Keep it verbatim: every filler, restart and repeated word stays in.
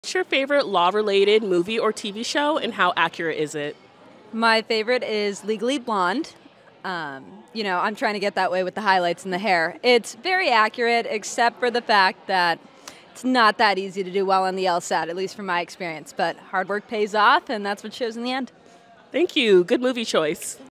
What's your favorite law-related movie or T V show, and how accurate is it? My favorite is Legally Blonde. Um, you know, I'm trying to get that way with the highlights and the hair. It's very accurate, except for the fact that it's not that easy to do well on the LSAT, at least from my experience. But hard work pays off, and that's what shows in the end. Thank you. Good movie choice.